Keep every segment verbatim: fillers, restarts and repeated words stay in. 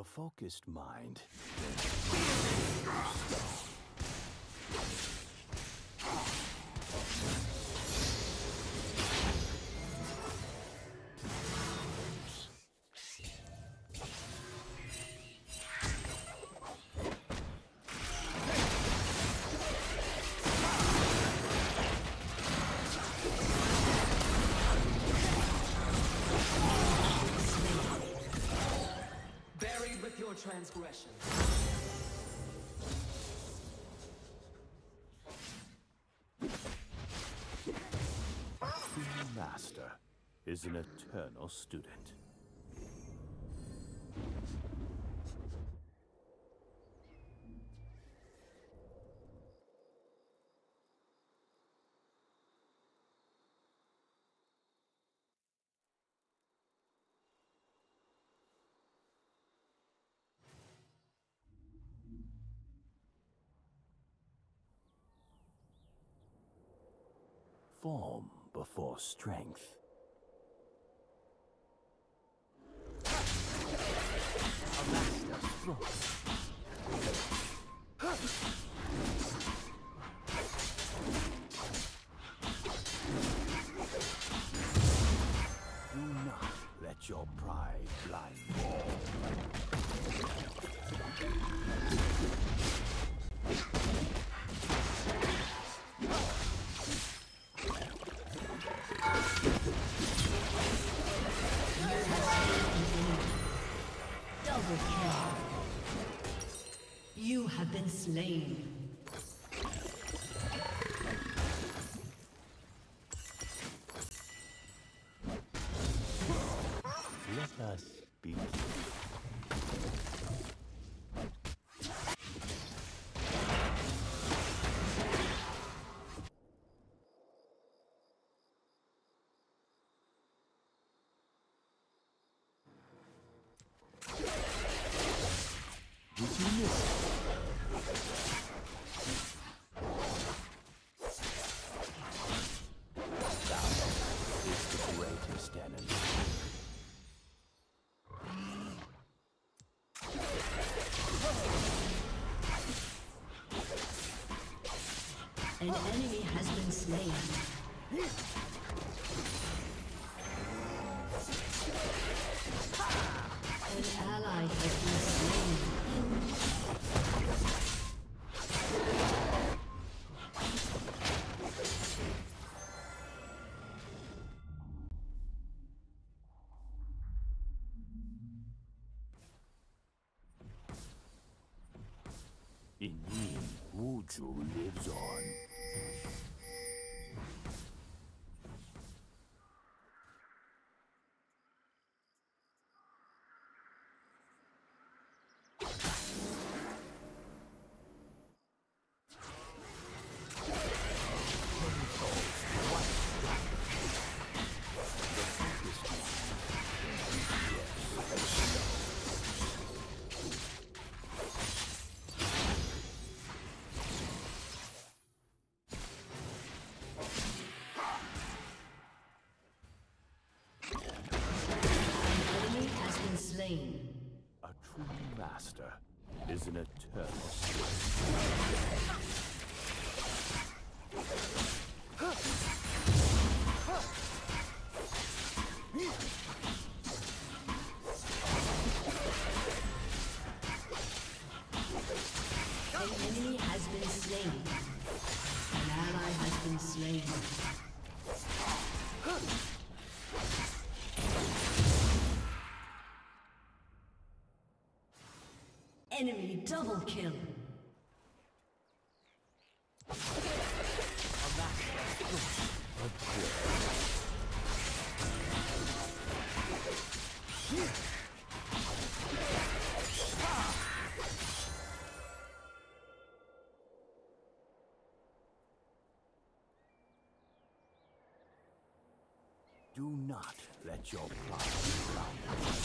a focused mind. Transgression. The master is an eternal student. Form before strength. A master's thrust. Do not let your pride blind you. Double kill. You have been slain. Let us begin. Did you miss it? Thou is the greatest enemy. An enemy has been slain. An ally has been slain. In me, Wuju lives on. Slain. A true master is an eternal An enemy has been slain. An ally has been slain. Enemy double kill. Do not let your pride blind you.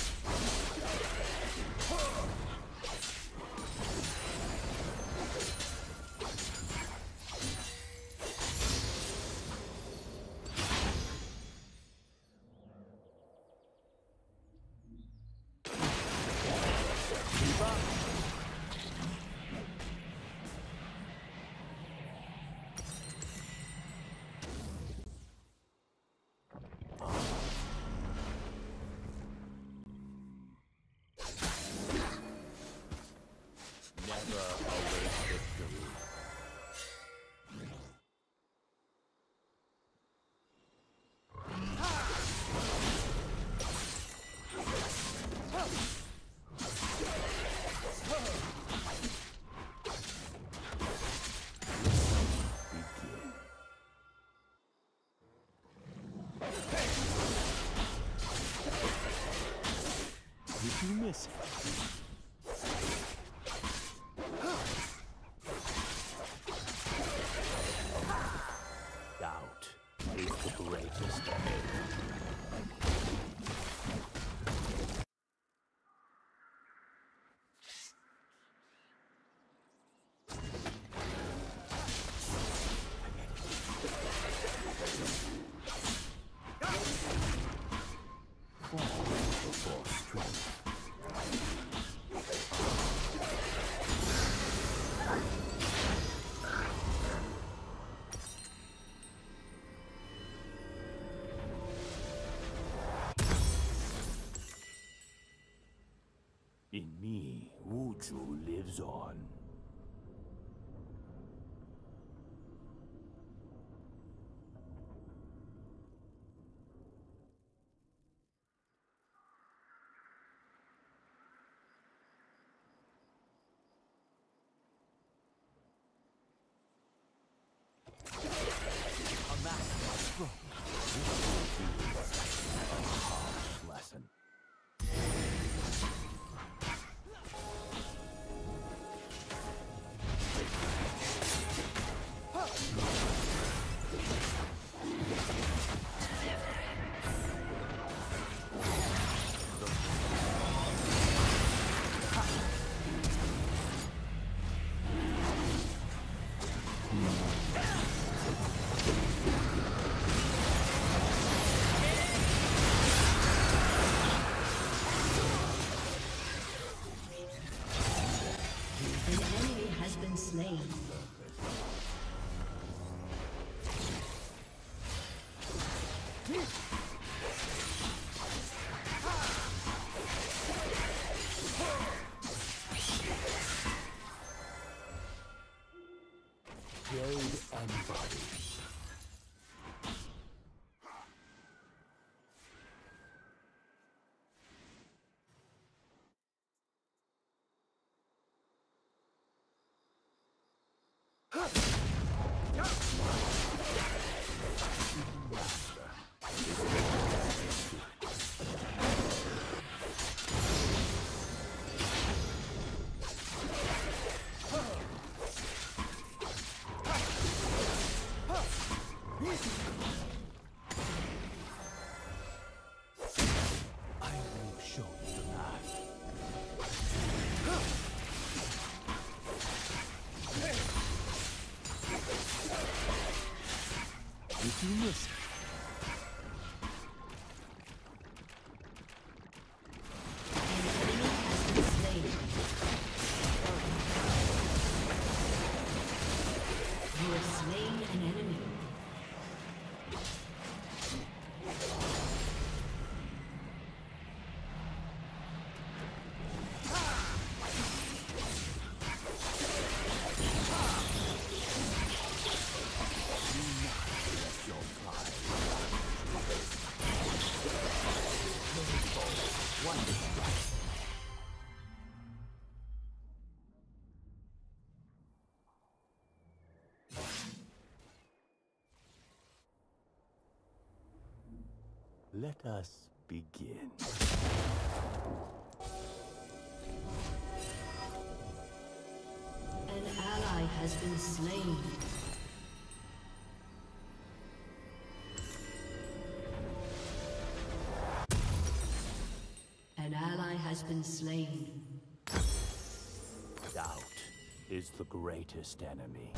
Did you miss it? Doubt is the greatest enemy. In me, Wuju lives on. A master stroke. This will be a harsh lesson. Slain. Jade and body. Did you miss it? You have slain an enemy. Let us begin. An ally has been slain. An ally has been slain. Doubt is the greatest enemy.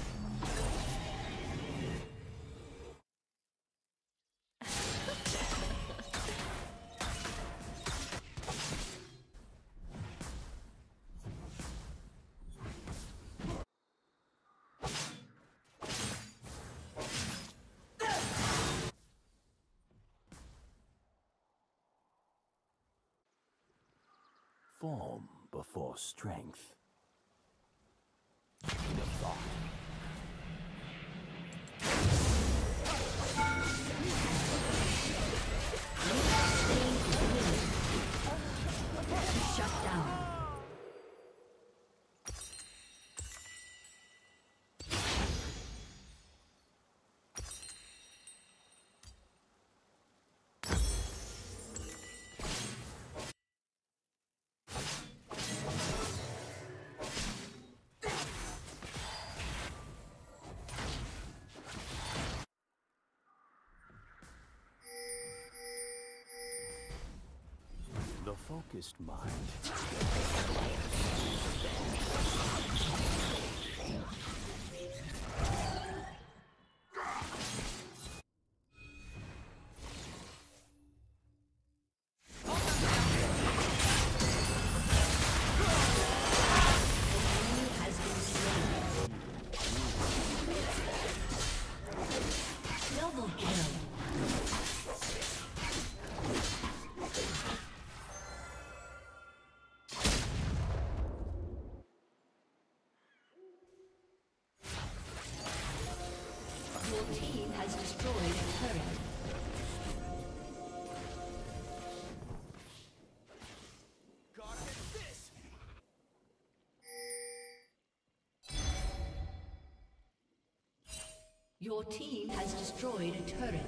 Form before strength. The thought. Shut down. focused mind. Your team has destroyed a turret. Your team has destroyed a turret.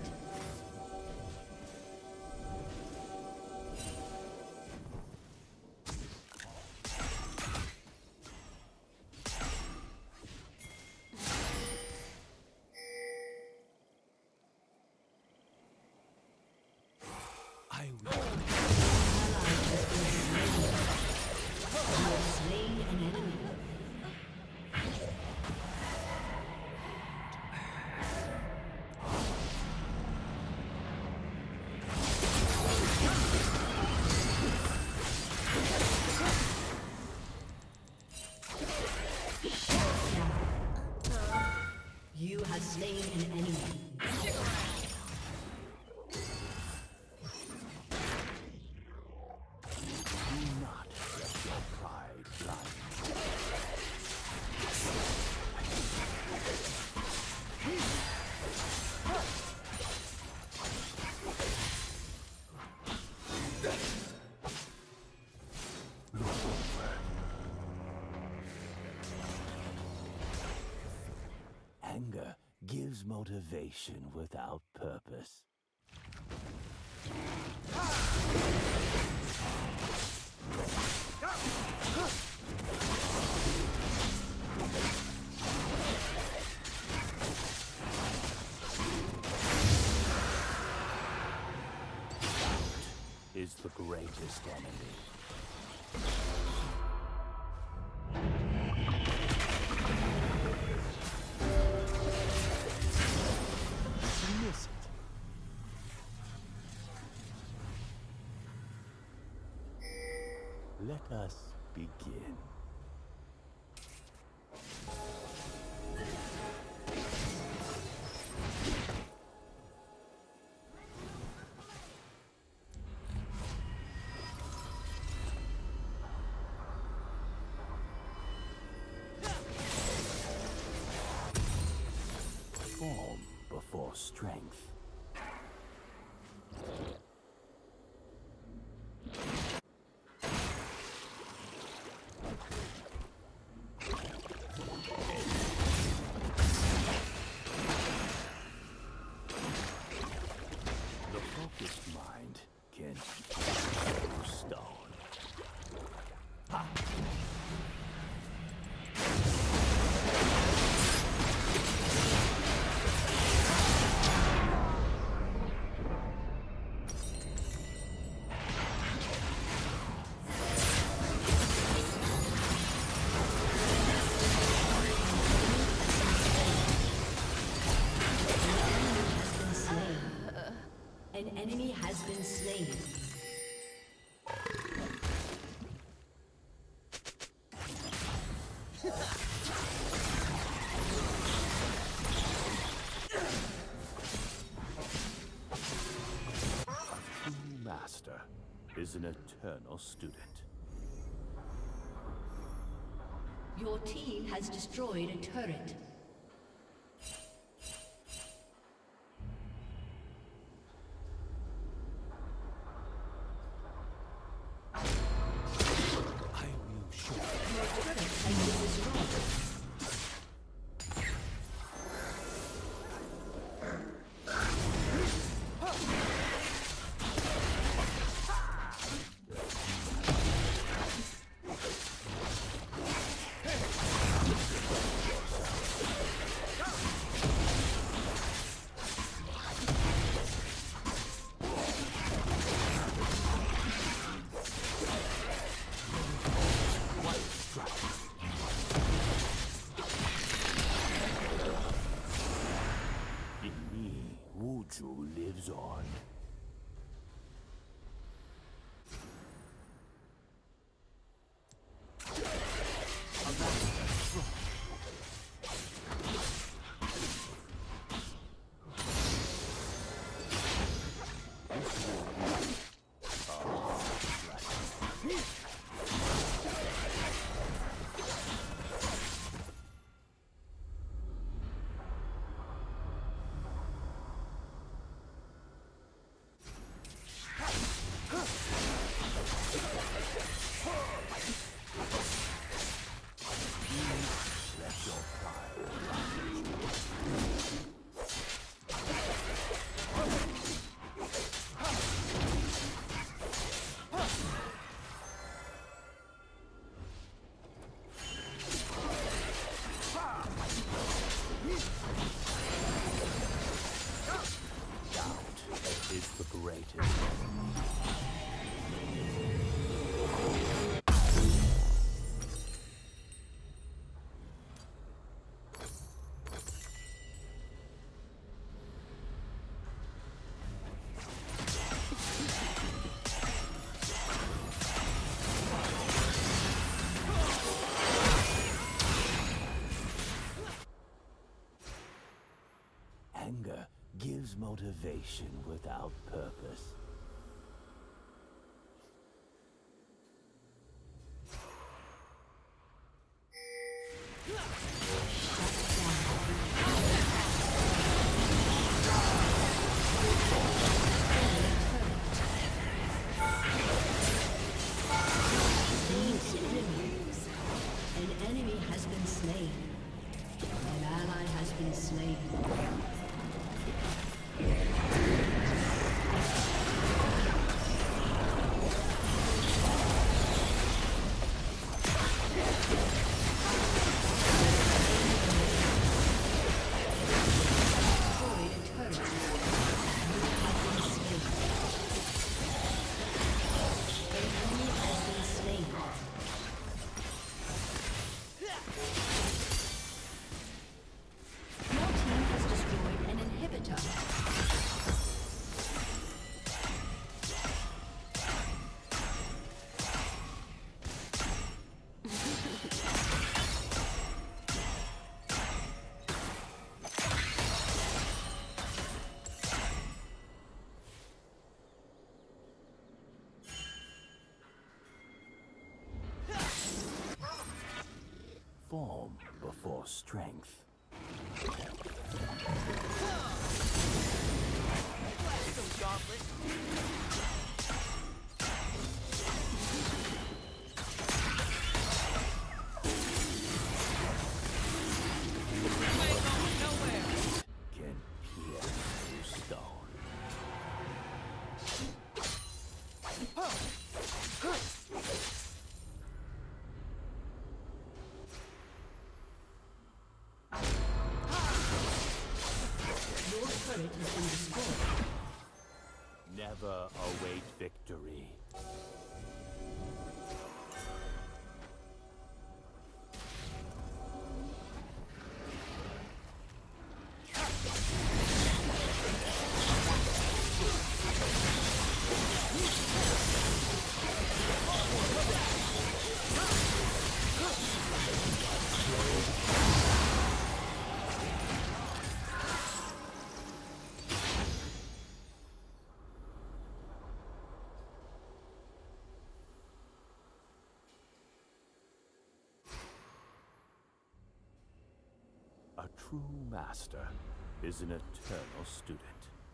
I will. Slain an enemy. You have slain an enemy. Anger gives motivation without purpose. Is the greatest enemy. Miss it. Let us begin. Form before strength. The focused mind can move stone. Ha! An enemy has been slain. A true master is an eternal student. Your team has destroyed a turret. the greatest enemy. Anger gives motivation without purpose. An enemy has been slain. An ally has been slain. Form before strength. Can pierce through stone. Never await victory. A true master is an eternal student.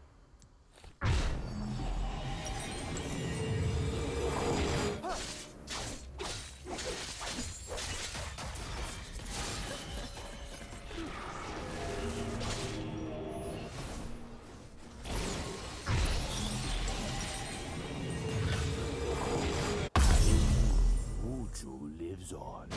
Wuju lives on.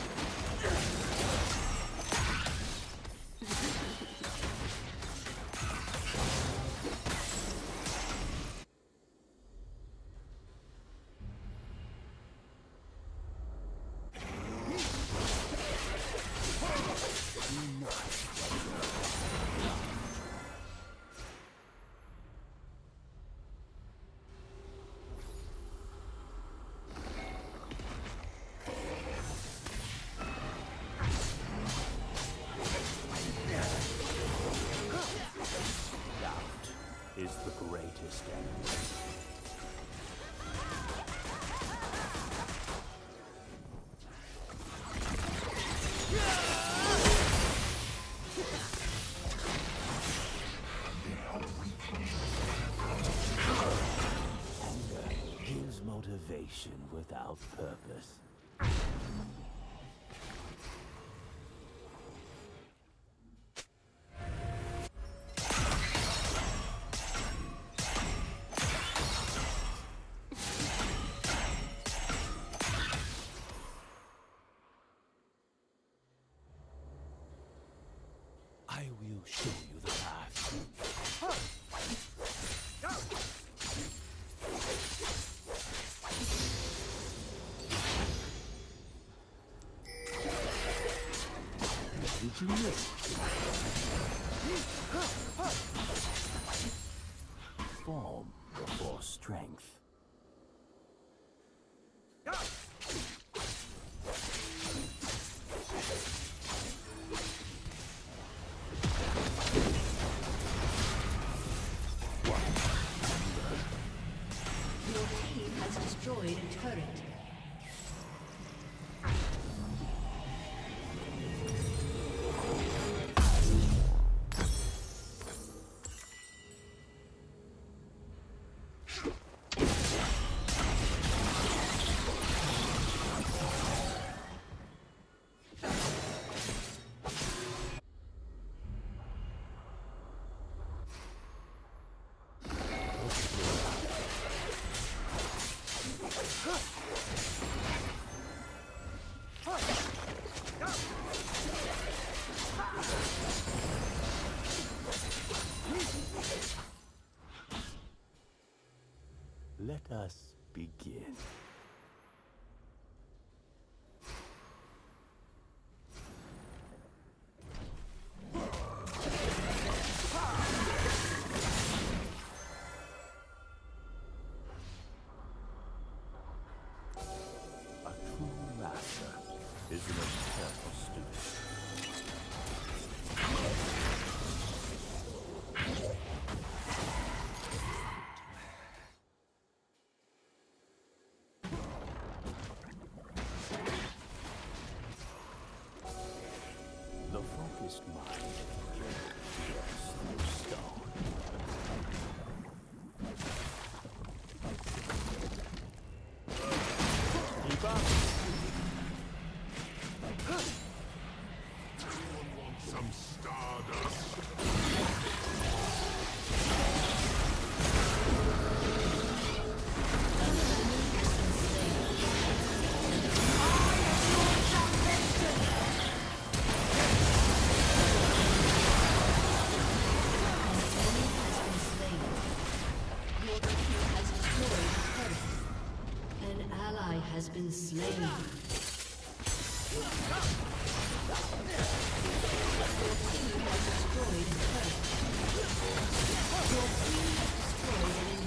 Is the greatest enemy. Anger gives motivation without purpose. I will show you the path. Form before strength. Your team has destroyed a turret. Let us begin. A true master is an eternal student. The focused mind pierces through stone. Keep up. Some stardust. Has been slain. Your team has destroyed a turret. Your team has destroyed an